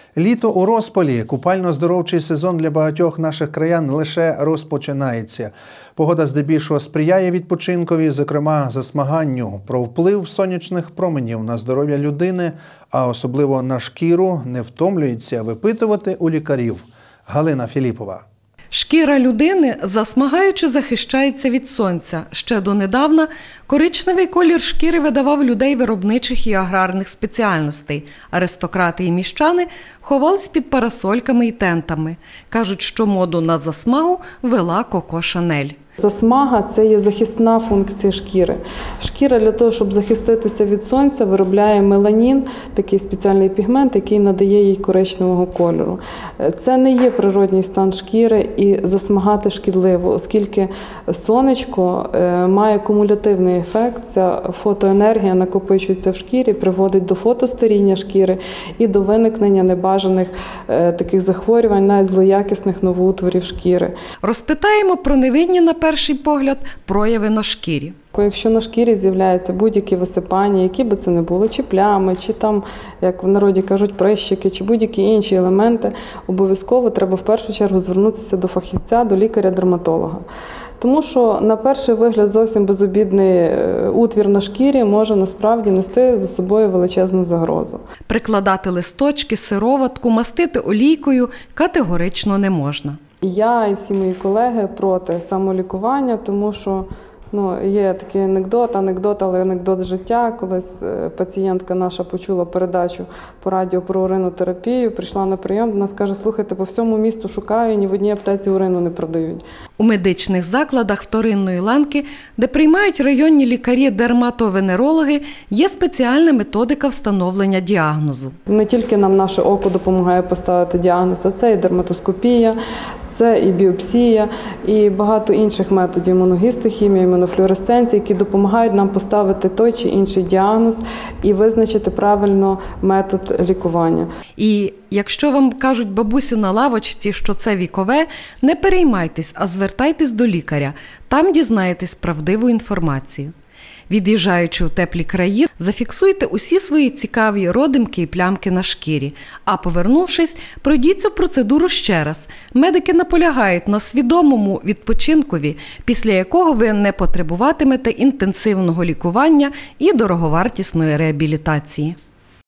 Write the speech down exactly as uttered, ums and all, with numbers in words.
Літо у розпалі. Купально-здоровчий сезон для багатьох наших краян лише розпочинається. Погода здебільшого сприяє відпочинкові, зокрема засмаганню. Про вплив сонячних променів на здоров'я людини, а особливо на шкіру, не втомлюється випитувати у лікарів. Галина Філіпова. Шкіра людини, засмагаючи, захищається від сонця. Ще донедавна коричневий колір шкіри видавав людей виробничих і аграрних спеціальностей. Аристократи і міщани ховались під парасольками і тентами. Кажуть, що моду на засмагу вела Коко Шанель. Засмага – це є захисна функція шкіри. Шкіра для того, щоб захиститися від сонця, виробляє меланін, такий спеціальний пігмент, який надає їй коричневого кольору. Це не є природній стан шкіри і засмагати шкідливо, оскільки сонечко має кумулятивний ефект. Ця фотоенергія накопичується в шкірі, приводить до фотостаріння шкіри і до виникнення небажаних таких захворювань, навіть злоякісних новоутворів шкіри. Розпитаємо про невинні на перший погляд прояви на шкірі. Якщо на шкірі з'являються будь-які висипання, які би це не були, чи плями, чи там, як в народі кажуть, прищики, чи будь-які інші елементи, обов'язково треба в першу чергу звернутися до фахівця, до лікаря-дерматолога. Тому що на перший вигляд зовсім безобідний утвір на шкірі може насправді нести за собою величезну загрозу. Прикладати листочки, сироватку, мастити олійкою категорично не можна. Я і всі мої колеги проти самолікування, тому що ну, є такий анекдот, анекдот, але анекдот життя. Колись пацієнтка наша почула передачу по радіо про уринотерапію, прийшла на прийом, вона каже: слухайте, по всьому місту шукаю, ні в одній аптеці урину не продають. У медичних закладах вторинної ланки, де приймають районні лікарі-дерматовенерологи, є спеціальна методика встановлення діагнозу. Не тільки нам наше око допомагає поставити діагноз, а це і дерматоскопія, це і біопсія, і багато інших методів імуногістохімії, імунофлюоресценції, які допомагають нам поставити той чи інший діагноз і визначити правильно метод лікування. І якщо вам кажуть бабусі на лавочці, що це вікове, не переймайтесь, а звертайтесь до лікаря. Там дізнаєтесь правдиву інформацію. Від'їжджаючи у теплі краї, зафіксуйте усі свої цікаві родимки і плямки на шкірі. А повернувшись, пройдіться процедуру ще раз. Медики наполягають на свідомому відпочинкові, після якого ви не потребуватимете інтенсивного лікування і дороговартісної реабілітації.